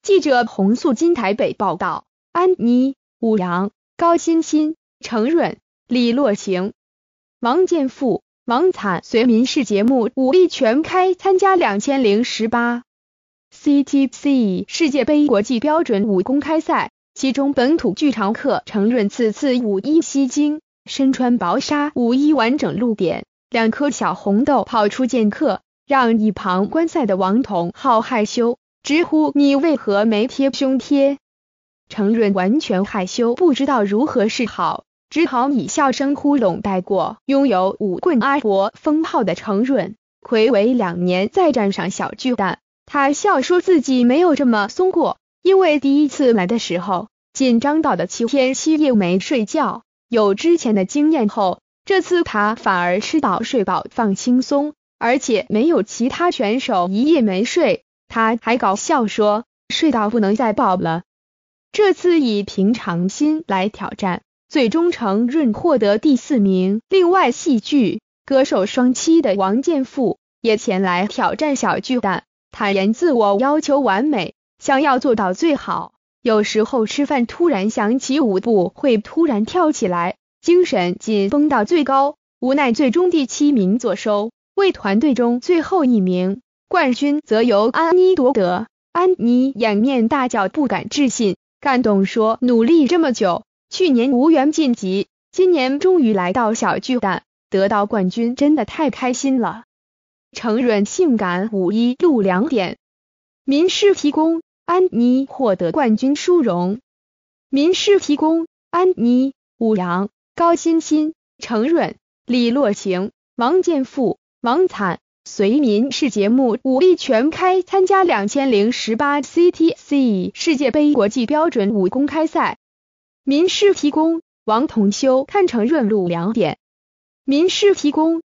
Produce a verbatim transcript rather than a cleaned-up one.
记者洪素金台北报道，安妮、武阳、高欣欣、程润、李洛晴、王建富、王惨随民视节目武力全开参加两千零十八 C T C 世界杯国际标准舞公开赛，其中本土剧场客程润此次舞衣吸睛，身穿薄纱舞衣完整露点，两颗小红豆跑出剑客，让一旁观赛的王彤浩害羞，直呼你为何没贴胸贴？程润完全害羞，不知道如何是好，只好以笑声糊弄带过。拥有舞棍阿伯封号的程润，睽违两年再站上小巨蛋，他笑说自己没有这么松过，因为第一次来的时候紧张到的七天七夜没睡觉，有之前的经验后，这次他反而吃饱睡饱放轻松，而且没有其他选手一夜没睡。他还搞笑说睡到不能再抱了。这次以平常心来挑战，最终程润获得第四名。另外戏剧歌手双栖的王建富也前来挑战小巨蛋，坦言自我要求完美，想要做到最好，有时候吃饭突然想起舞步会突然跳起来，精神紧绷到最高，无奈最终第七名坐收，为团队中最后一名，冠军则由安妮夺得。安妮掩面大叫不敢置信，感动说努力这么久，去年无缘晋级，今年终于来到小巨蛋，得到冠军真的太开心了。程润性感舞衣露两点，民视提供，安妮获得冠军殊荣。民视提供，安妮、武阳、高欣欣、程润、李洛晴、王建富、王惨随民视节目武力全开参加两千零十八 C T C 世界杯国际标准舞公开赛。民视提供，王彤修看程润露两点。民视提供，